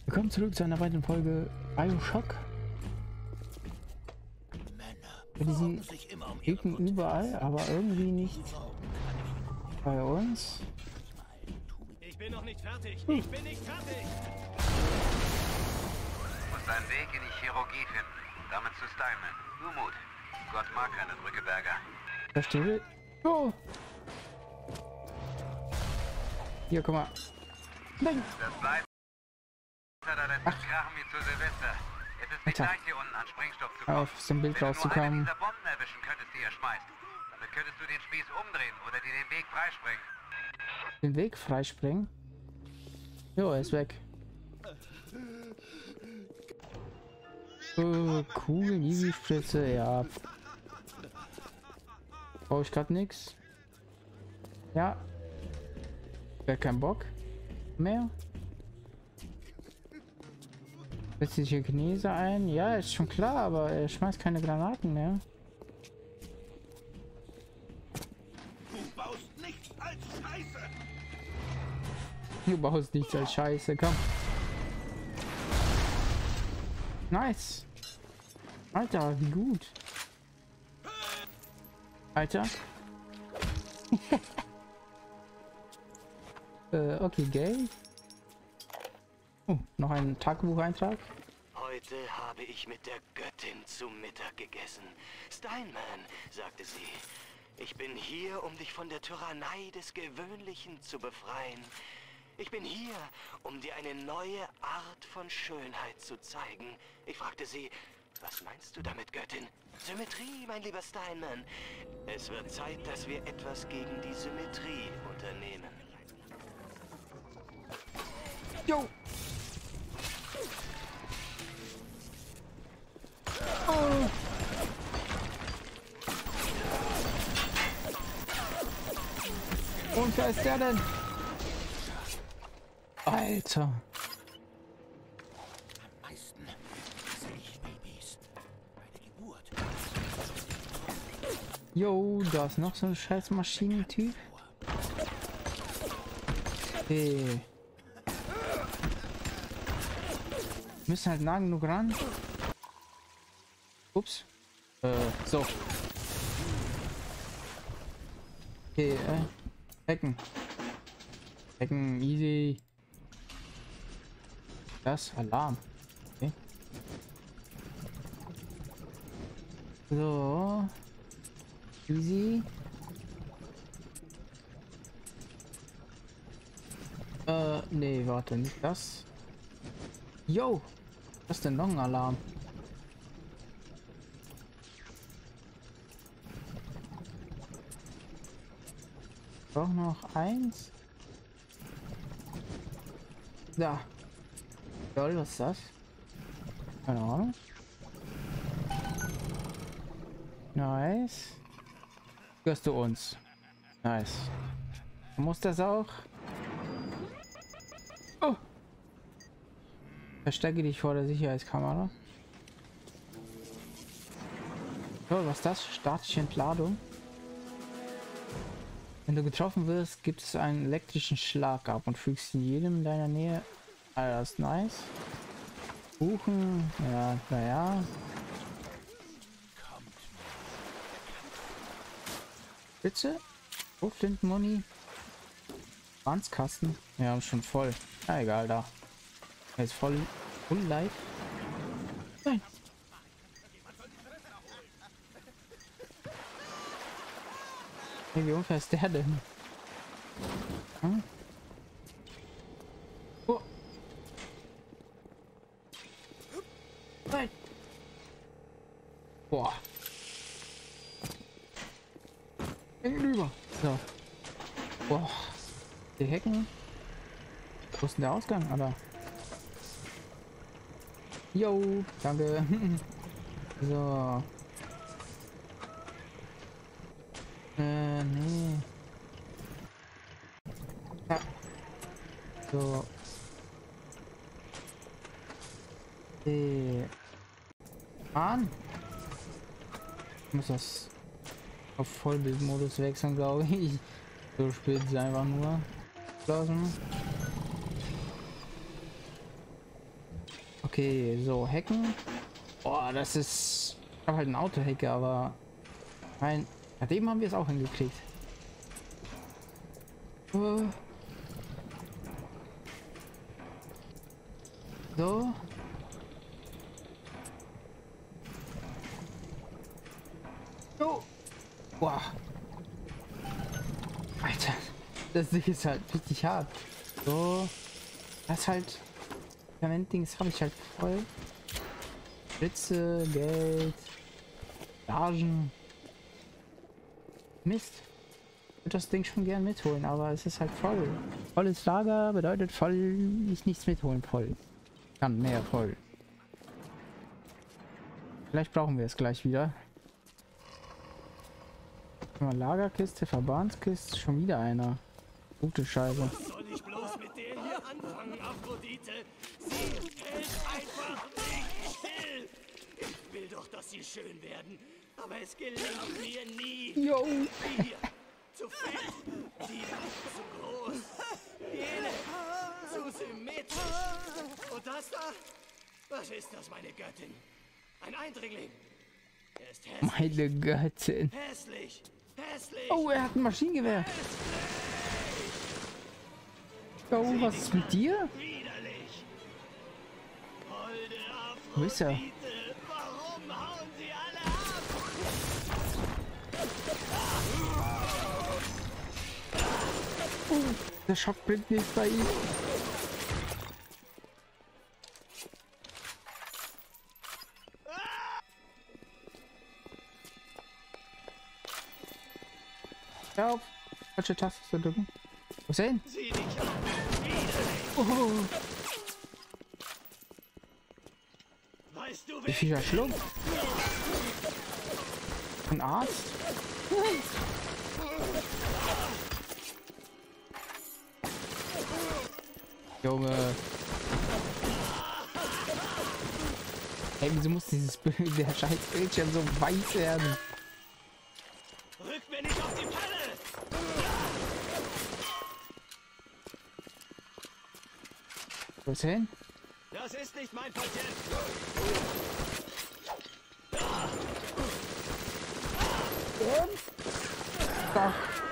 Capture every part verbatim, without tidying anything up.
Willkommen zurück zu einer weiteren Folge BioShock. Wir sind Gegner überall, aber irgendwie nicht bei uns. Ich bin noch nicht fertig. Ich bin nicht fertig. Du musst einen Weg in die Chirurgie finden. Damit zu Steinman. Nur Mut. Gott mag keine Drückeberger. Verstehe. Oh. Hier, guck mal. Nein. Das bleibt. Da letzten Krachen wie zu Silvester. Es ist nicht Alter. leicht, hier unten an Sprengstoff zu kommen. Auf zum Bild Wenn du nur eine rauszukommen. dieser Bomben erwischen könntest, die ihr schmeißt. Damit könntest du den Spieß umdrehen oder dir den Weg freisprengen. Den Weg freispringen. Jo, er ist weg. Oh, cool, easy Spritze, ja. Brauche ich gerade nichts. Ja. Wer keinen Bock mehr. Setzt sich hier Chinese ein? Ja, ist schon klar, aber er schmeißt keine Granaten mehr. Du baust nichts als Scheiße. Du baust nichts als Scheiße, komm. Nice. Alter, wie gut. Alter. äh, okay, gay. Oh, noch ein Tagebucheintrag. Heute habe ich mit der Göttin zu Mittag gegessen. Steinman, sagte sie, ich bin hier, um dich von der Tyrannei des Gewöhnlichen zu befreien. Ich bin hier, um dir eine neue Art von Schönheit zu zeigen. Ich fragte sie, was meinst du damit, Göttin? Symmetrie, mein lieber Steinman. Es wird Zeit, dass wir etwas gegen die Symmetrie unternehmen. Jo. Oh. Und wer ist der denn? Alter. Am meisten sehe ich Babys. Eine Geburt. Jo, da ist noch so ein scheiß Maschinentyp. Okay. Müssen halt nah genug ran. Ups. Äh, so. Okay, äh. Hacken. Hacken, easy. Das Alarm. Okay. So. Easy. Äh, nee, warte, nicht das. Yo! Was ist denn noch ein Alarm? Doch noch eins. Da. Lol, was ist das? Keine Ahnung. Nice. Hörst du uns? Nice. Muss das auch? Oh! Verstecke dich vor der Sicherheitskamera. So, was ist das? Statische Entladung. Wenn du getroffen wirst, gibt es einen elektrischen Schlag ab und fügst in jedem in deiner Nähe. Ah, das ist nice. Buchen, ja, naja. Bitte? Wo findet Money? Brandskasten? Ja, schon voll. Na egal, da. Jetzt voll, full live. Nein. Hey, wie unfair ist der denn? Hm? Oh. Nein. Boah. Gegenüber. So. Boah. Die Hecken. Wo ist denn der Ausgang, Alter? Jo, danke. So. Äh, nee. Ja. So. Äh. Mann. Ich muss das auf Vollbildmodus wechseln, glaube ich. So spielt es einfach nur. Lassen. Okay, so, hacken. Boah, das ist... Ich habe halt ein Auto-Hacker, aber... Mein... Ja, dem haben wir es auch hingekriegt. Uh. So. So. Boah. Alter. Das Ding ist halt richtig hart. So. Das halt... Dings habe ich halt voll. Blitze, Geld, Gagen. Mist. Ich würde das Ding schon gern mitholen, aber es ist halt voll. Volles Lager bedeutet voll, nicht nichts mitholen, voll. Kann mehr voll. Vielleicht brauchen wir es gleich wieder. Lagerkiste, Verbandskiste, schon wieder einer. Gute Scheiße. Was soll ich bloß mit der hier anfangen, Aphrodite? Sie hält einfach nicht still. Ich will doch, dass sie schön werden, aber es gelingt mir nie. Jo. Hier, zu fett, die zu groß, jene zu symmetrisch. Und das da? Was ist das, meine Göttin? Ein Eindringling. Er ist hässlich. Meine Göttin. Hässlich. Hässlich. Oh, er hat ein Maschinengewehr. Oh, was ist mit dir? Widerlich. Holde Wo ist er? Aphrodite, warum hauen sie alle ab? Oh, der Schock bringt nichts bei ihm. Hör auf, falsche Taste zu drücken. Wo ist er hin? Sieh dich an. Widerlich. Oh, Weißt du, wie wer viel er schluckt? Ein Arzt? Junge. Hey, wieso muss dieses Bild, der scheiß Bildschirm so weiß werden? Rück mir nicht auf die Pelle! Wo ist er hin? Das ist nicht mein Patient. Doch.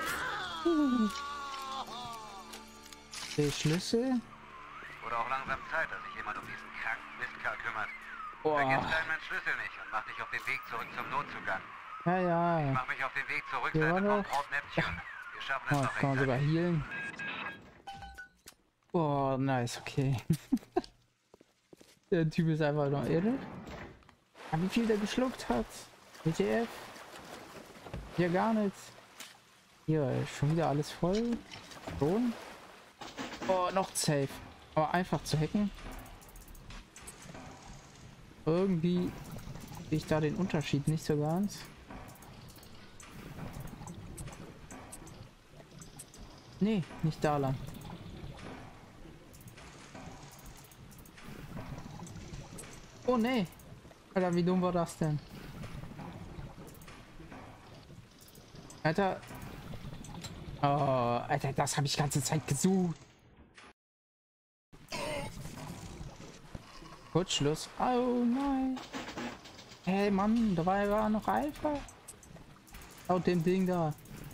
Der Schlüssel? Wurde auch langsam Zeit, dass sich jemand um diesen kranken Mistkerl kümmert. Boah. Vergiss deinen Schlüssel nicht und mach dich auf den Weg zurück zum Notzugang. Ja, ja. Mach mich auf den Weg zurück Hier war Seite noch- vom Braut Neptune. Wir schaffen es Oh, noch das kann man sogar rechtzeitig. healen. Oh, nice, okay. Der Typ ist einfach noch irre. Aber wie viel der geschluckt hat? W T F? Ja, gar nichts. Hier, ist schon wieder alles voll. Schon. Oh, noch safe. Aber einfach zu hacken. Irgendwie sehe ich da den Unterschied nicht so ganz. Nee, nicht da lang. Oh nee. Alter, wie dumm war das denn? Alter. Oh, Alter, das habe ich die ganze Zeit gesucht. Kurzschluss. Oh nein. Hey Mann, da war ja noch Alpha. Laut dem Ding da.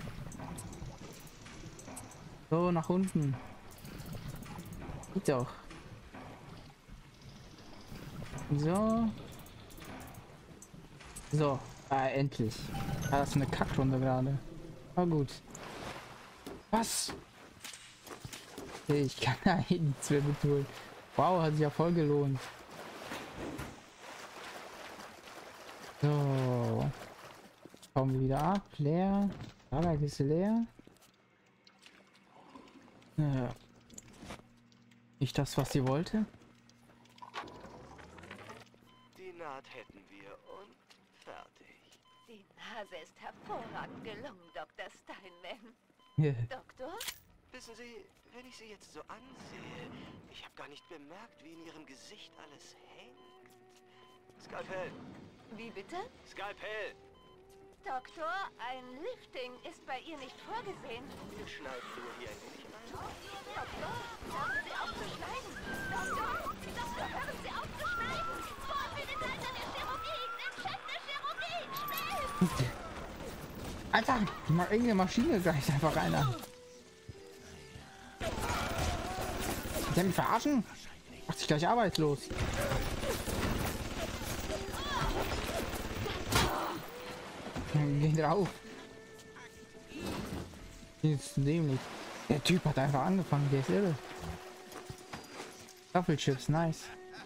So, nach unten. Geht doch. So. So. Ah, endlich. Ah, das ist eine Kackrunde gerade. Aber gut. Was? Okay, ich kann da eh nichts mehr mitholen. Wow, hat sich ja voll gelohnt. So. Kommen wir wieder ab. Leer. Lagerkiste leer. Ja. Nicht das, was sie wollte. Die Naht hätten wir und fertig. Die Nase ist hervorragend gelungen, Doktor Steinman. Ja. Doktor? Wissen Sie, wenn ich Sie jetzt so ansehe, ich habe gar nicht bemerkt, wie in Ihrem Gesicht alles hängt. Skalpell! Wie bitte? Skalpell! Doktor, ein Lifting ist bei ihr nicht vorgesehen. Wir schneiden nur hier ein wenig rein. Doktor, hören Sie auf zu schneiden. Doktor, Doktor, hören Sie auf zu schneiden. Alter, die mal irgendeine Maschine gleich einfach rein an. Der mich verarschen? Macht sich gleich arbeitslos. Geh drauf. Das ist dämlich. Der Typ hat einfach angefangen, der ist irre. Kartoffelchips, nice.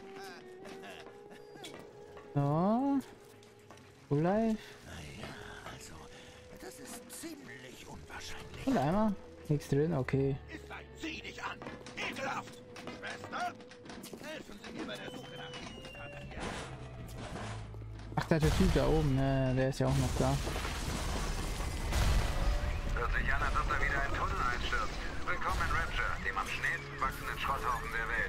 So. Full Life. Naja, also, das ist ziemlich unwahrscheinlich. Und einmal. Nichts drin, okay. Ist ein Zieh dich an! Ekelhaft! Schwester? Helfen Sie mir bei der Suche nach diesem Kater. Ach, der Typ da oben, ne, der ist ja auch noch da. Hört sich an, als ob da wieder ein Tunnel einstürzt. Willkommen in Rapture, dem am schnellsten wachsenden Schrotthaufen der Welt.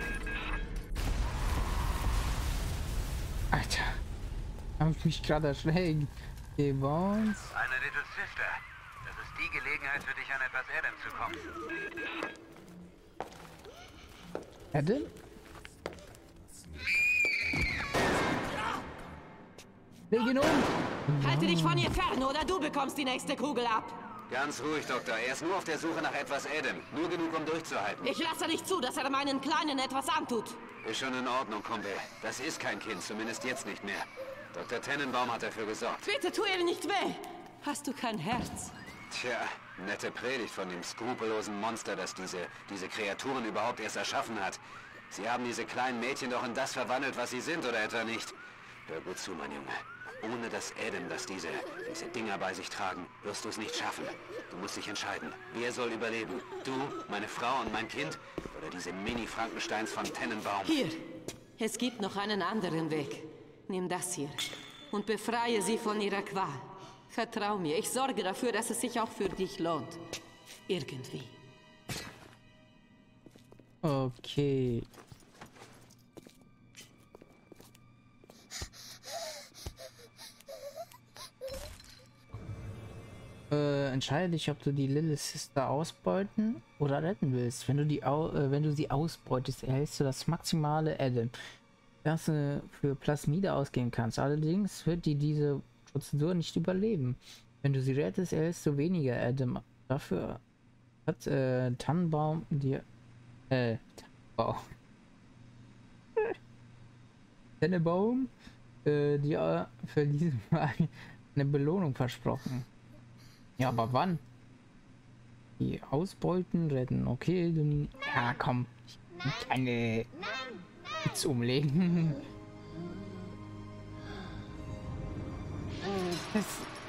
Alter. Hab ich mich gerade erschreckt. Die Bones. Eine Little Sister. Das ist die Gelegenheit für dich, an etwas Adam zu kommen. Adam? Leg ihn um! Halte dich von ihr fern, oder du bekommst die nächste Kugel ab. Ganz ruhig, Doktor. Er ist nur auf der Suche nach etwas Adam. Nur genug, um durchzuhalten. Ich lasse nicht zu, dass er meinen Kleinen etwas antut. Ist schon in Ordnung, Kumpel. Das ist kein Kind, zumindest jetzt nicht mehr. Doktor Tennenbaum hat dafür gesorgt. Bitte tu ihm nicht weh. Hast du kein Herz? Tja, nette Predigt von dem skrupellosen Monster, das diese, diese Kreaturen überhaupt erst erschaffen hat. Sie haben diese kleinen Mädchen doch in das verwandelt, was sie sind, oder etwa nicht? Hör gut zu, mein Junge. Ohne das Adam, das diese, diese Dinger bei sich tragen, wirst du es nicht schaffen. Du musst dich entscheiden. Wer soll überleben? Du, meine Frau und mein Kind? Oder diese Mini-Frankensteins von Tennenbaum? Hier. Es gibt noch einen anderen Weg. Nimm das hier und befreie sie von ihrer Qual. Vertrau mir, ich sorge dafür, dass es sich auch für dich lohnt. Irgendwie. Okay. Äh, entscheide dich, ob du die Little Sister ausbeuten oder retten willst. Wenn du die au äh, wenn du sie ausbeutest, erhältst du das maximale Adam, das du für Plasmide ausgeben kannst. Allerdings wird die diese Prozedur nicht überleben. Wenn du sie rettest, erhältst du weniger Adam. Dafür hat äh, Tannenbaum dir äh Tannenbaum Tannenbaum äh, dir für diesen Mal eine Belohnung versprochen. Ja, aber wann? Die ausbeuten, retten. Okay, dann. Ja, komm. Ich kann keine Witz umlegen. Das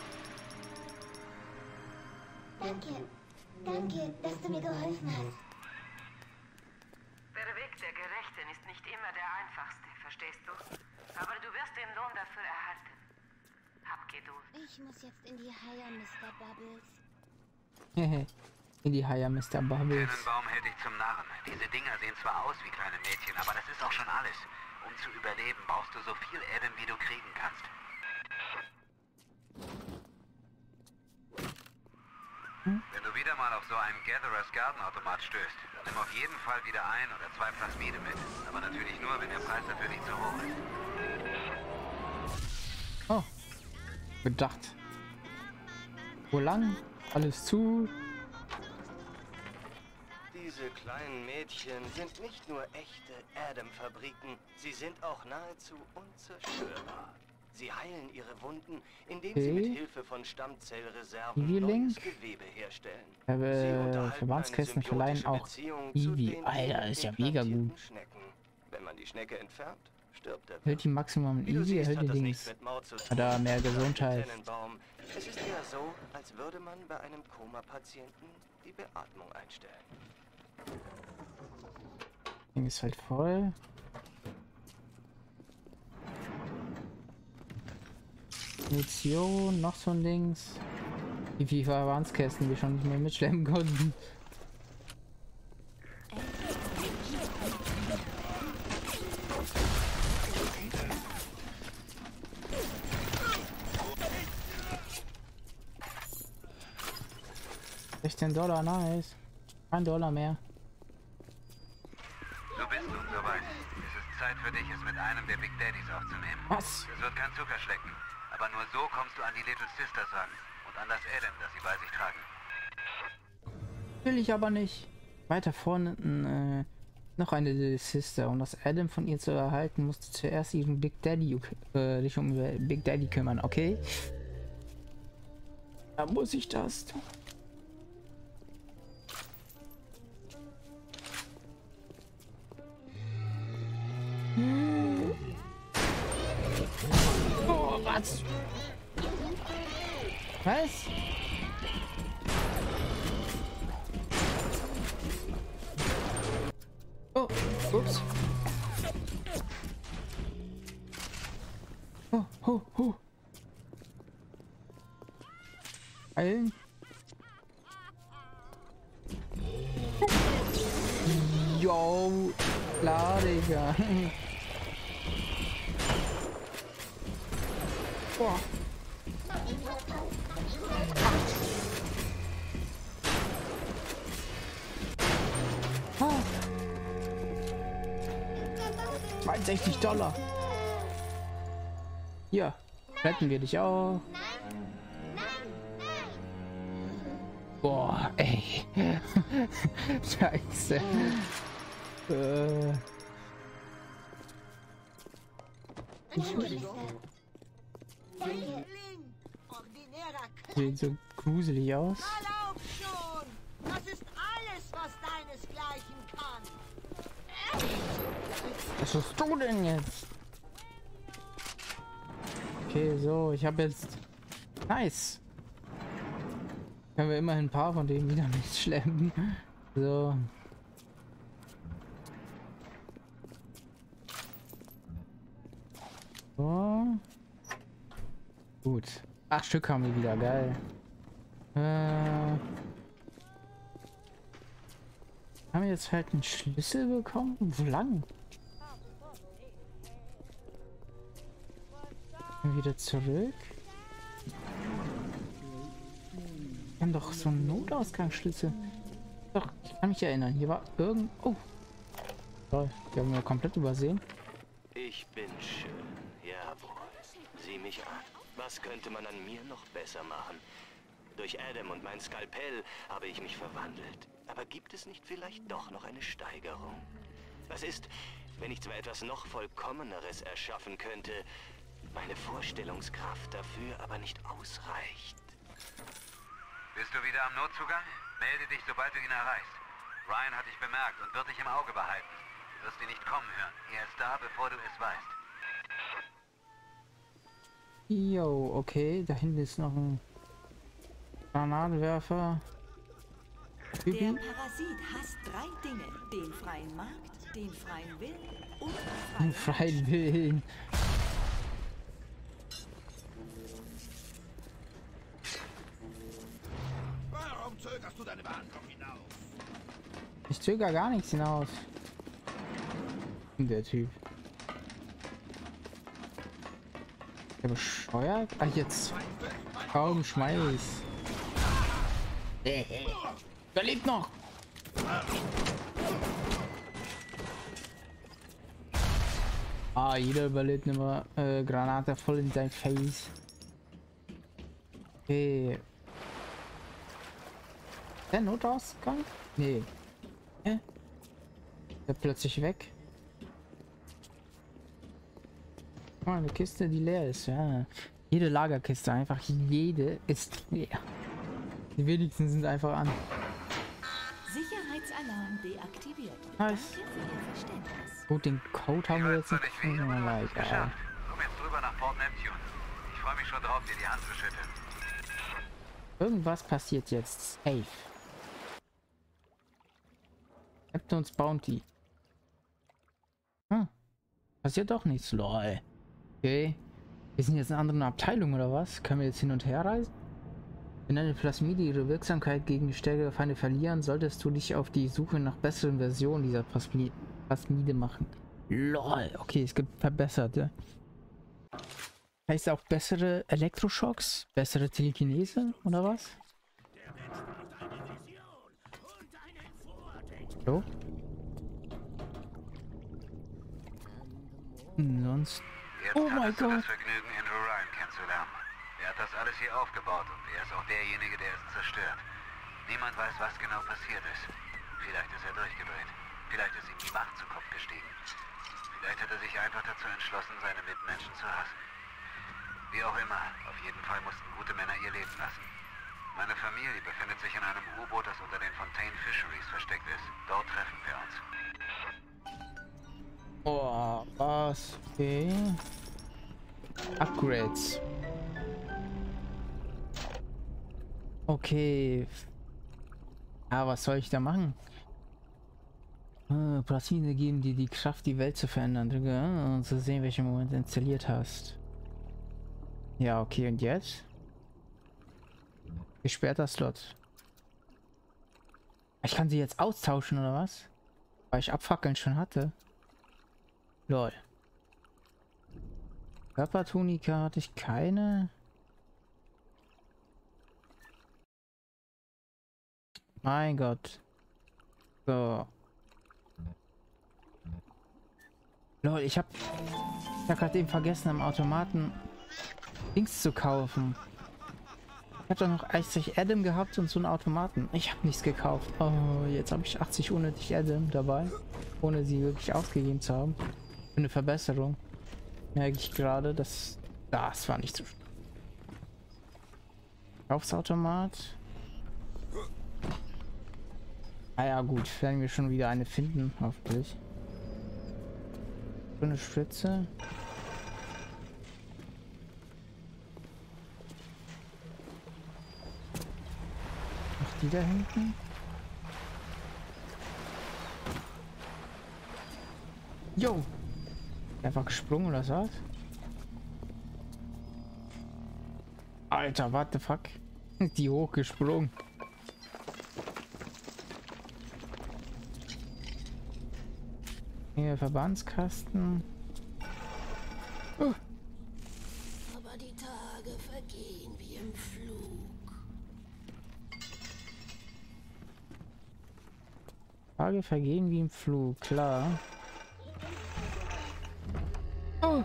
Danke. Danke, dass du mir geholfen hast. Der Weg der Gerechten ist nicht immer der einfachste, verstehst du? Aber du wirst den Lohn dafür erhalten. Hab Geduld. Ich muss jetzt in die Haie, Mister Bubbles. in die Haie, Mister Bubbles. Tennenbaum hält dich zum Narren. Diese Dinger sehen zwar aus wie kleine Mädchen, aber das ist auch schon alles. Um zu überleben, brauchst du so viel Adam, wie du kriegen kannst. Hm? Wenn du wieder mal auf so einen Gatherer's Garden Automat stößt, dann nimm auf jeden Fall wieder ein oder zwei Plasmide mit. Aber natürlich nur, wenn der Preis dafür nicht zu hoch ist. Oh. Gedacht. Wo lang? Alles zu. Diese kleinen Mädchen sind nicht nur echte Adam-Fabriken, sie sind auch nahezu unzerstörbar. Sie heilen ihre Wunden, indem Okay. sie mit Hilfe von Stammzellreserven Eevee neues Link. Gewebe herstellen. Äh, Sie unterhalten Verbandskästen eine verleihen symbiotische auch Beziehung zu Eevee. den Alter, ist ja mega implantierten gut. Schnecken. Wenn man die Schnecke entfernt, stirbt der Hält die Maximum Wie du Eevee, siehst, hält hat die das Dings. nichts mit Mord zu tun. Hat er mehr Gesundheit. Tennenbaum. Es ist eher so, als würde man bei einem Koma-Patienten die Beatmung einstellen. Ding ist halt voll. Munition, noch so ein Dings. Wie viele Verbandskästen wir schon nicht mehr mitschleppen konnten. sechzehn Dollar, nice. Ein Dollar mehr. Du bist nun soweit. Es ist Zeit für dich, es mit einem der Big Daddies aufzunehmen. Was? Es wird kein Zuckerschlecken. Aber nur so kommst du an die Little Sisters ran und an das Adam, das sie bei sich tragen. Will ich aber nicht. Weiter vorne äh, noch eine Little Sister. Um das Adam von ihr zu erhalten, musst du zuerst ihren Big Daddy äh, dich um Big Daddy kümmern, okay? Da muss ich das tun. Oh, was? Was? Oh, ups. Oh, oh, oh. Eilen. Jo, klar, Digga. Boah. Ah. zweiundsechzig Dollar. Hier, retten wir dich auch. Boah, ey. Scheiße. äh. Danke. Sieht so gruselig aus. Erlaub schon! Das ist alles, was deinesgleichen kann. Was hast du denn jetzt? Okay, so, ich habe jetzt... Nice. Können wir immerhin ein paar von denen wieder mitschleppen. So. So. Gut. Acht Stück haben wir wieder, geil. Äh, haben wir jetzt halt einen Schlüssel bekommen? Wo lang? Wieder zurück. Wir haben doch so einen Notausgangsschlüssel. Doch, ich kann mich erinnern. Hier war irgend... Oh. Toll. Die haben wir komplett übersehen. Ich bin schön, jawohl. Sieh mich an. Was könnte man an mir noch besser machen? Durch Adam und mein Skalpell habe ich mich verwandelt. Aber gibt es nicht vielleicht doch noch eine Steigerung? Was ist, wenn ich zwar etwas noch Vollkommeneres erschaffen könnte, meine Vorstellungskraft dafür aber nicht ausreicht? Bist du wieder am Notzugang? Melde dich, sobald du ihn erreichst. Ryan hat dich bemerkt und wird dich im Auge behalten. Du wirst ihn nicht kommen hören. Er ist da, bevor du es weißt. Jo, okay. Da hinten ist noch ein Granatenwerfer. Der Parasit hasst drei Dinge. Den freien Markt, den freien Willen und den freien Willen. Warum zögerst du deine Behandlung hinaus? Ich zögere gar nichts hinaus. Der Typ. Der bescheuert? Ach, jetzt. Kaum schmeiß. Der lebt noch. Ah, jeder überlebt immer äh, Granate voll in sein Face. Okay. Der Notausgang? Nee. Hä? Der plötzlich weg. Oh, eine Kiste, die leer ist, ja. Jede Lagerkiste, einfach jede ist leer. Die wenigsten sind einfach an. Sicherheitsalarm deaktiviert. Nice. Danke für Ihr Verständnis. Gut, den Code haben wir jetzt nicht gefunden. Aber egal. Komm jetzt drüber nach Port Neptune. Ich freue mich schon drauf, dir die Hand zu schütteln. Irgendwas passiert jetzt. Safe. Neptunes Bounty. Hm. Passiert doch nichts, lol. Okay. Wir sind jetzt in einer anderen Abteilung, oder was? Können wir jetzt hin und her reisen? Wenn deine Plasmide ihre Wirksamkeit gegen die stärkere Feinde verlieren, solltest du dich auf die Suche nach besseren Versionen dieser Plasmi Plasmide machen. Lol. Okay, es gibt verbesserte. Heißt auch bessere Elektroschocks? Bessere Telekinese? Oder was? So? Sonst... Jetzt Oh mein hattest du Gott. das Vergnügen, Andrew Ryan kennenzulernen. alles hier aufgebaut und er ist auch derjenige, der es zerstört. Niemand weiß, was genau passiert ist. Vielleicht ist er durchgedreht. Vielleicht ist ihm die Macht zu Kopf gestiegen. Vielleicht hat er sich einfach dazu entschlossen, seine Mitmenschen zu hassen. Wie auch immer, auf jeden Fall mussten gute Männer ihr Leben lassen. Meine Familie befindet sich in einem U-Boot, das unter den Fontaine Fisheries versteckt ist. Dort treffen wir uns. Oh, was? Okay. Upgrades. Okay. Ja, was soll ich da machen? Äh, Platine geben dir die Kraft, die Welt zu verändern. Drücke, äh, um zu sehen, welchen Moment du installiert hast. Ja, okay, und jetzt? Gesperrter Slot. Ich kann sie jetzt austauschen, oder was? Weil ich Abfackeln schon hatte. Lol. Körpertunika hatte ich keine. Mein Gott. So. Lol, ich hab... Ich hab gerade eben vergessen, am Automaten Dings zu kaufen. Ich hab doch noch achtzig Adam gehabt und so einen Automaten. Ich habe nichts gekauft. Oh, jetzt habe ich achtzig unnötig Adam dabei. Ohne sie wirklich ausgegeben zu haben. Für eine Verbesserung. Merke ich gerade, dass... Das war nicht so... Kaufsautomat. Ah ja, gut. Werden wir schon wieder eine finden, hoffentlich. So eine Spritze. Noch die da hinten. Jo! Einfach gesprungen oder was? Alter, what the fuck? Die hochgesprungen. Hier, Verbandskasten. Oh. Aber die Tage vergehen wie im Flug. Tage vergehen wie im Flug, klar. Oh.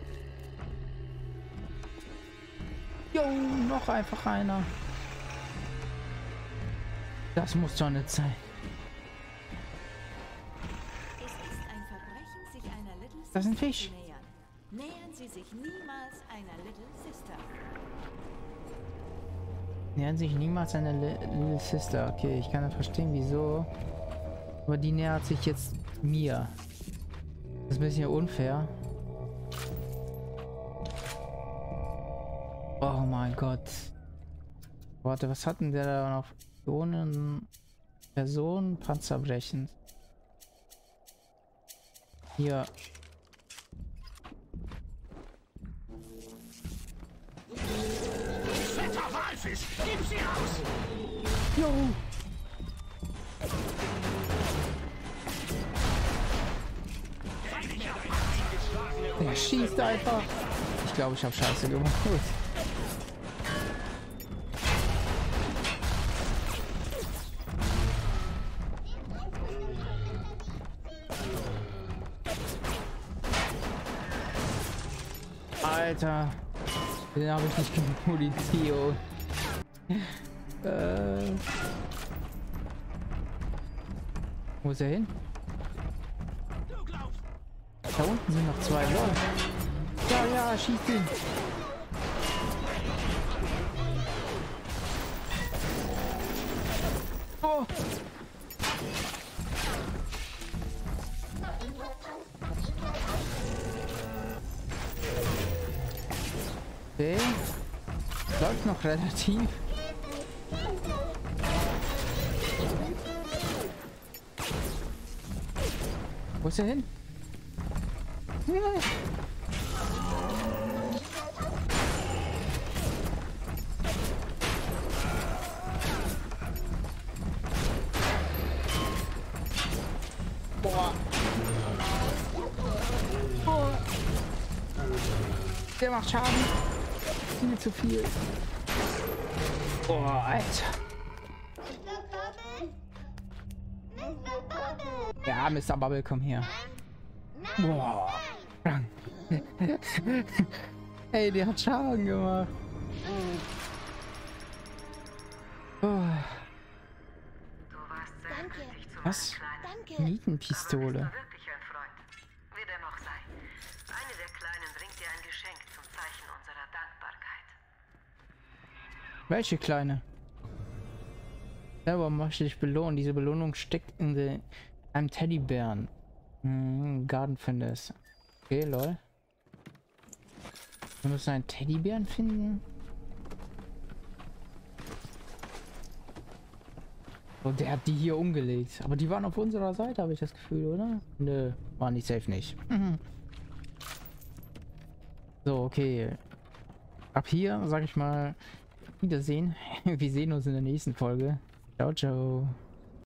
Jo, noch einfach einer. Das muss doch nicht sein. Das ist ein Fisch. Nähern Sie sich niemals einer Little Sister. Nähern sich niemals einer Little Sister. Okay, ich kann ja verstehen, wieso. Aber die nähert sich jetzt mir. Das ist ein bisschen unfair. Oh mein Gott. Warte, was hatten der da noch? Personen, Personen, Panzerbrechend. Hier. Walfisch, gib sie aus! Jo! Er schießt einfach. Ich glaube, ich habe Scheiße gemacht. Alter. Den habe ich nicht genug Munition. äh. Wo ist er hin? Da unten sind noch zwei Leute. Ja, ja, schießt ihn. Oh. Okay. Läuft noch relativ. Wo ist er hin? Ja. Boah. Boah. Der macht Schaden. Viel zu viel. Boah, Alter. Ja, Mister Bubble, komm her. Boah. Ey, der hat Schaden gemacht. Oh. Danke. Was? Danke. Nietenpistole. Wirklich ein Freund. Wie dem auch sei. Eine der Kleinen bringt dir ein Geschenk zum Zeichen unserer Dankbarkeit. Welche Kleine? Selber möchte ich belohnen. Diese Belohnung steckt in the, einem Teddybären. Hm, Garden findest. Okay, lol. Wir müssen einen Teddybären finden. Oh, der hat die hier umgelegt. Aber die waren auf unserer Seite, habe ich das Gefühl, oder? Nö, war nicht safe nicht. Mhm. So, okay. Ab hier, sag ich mal, Wiedersehen. Wir sehen uns in der nächsten Folge. Ciao, ciao.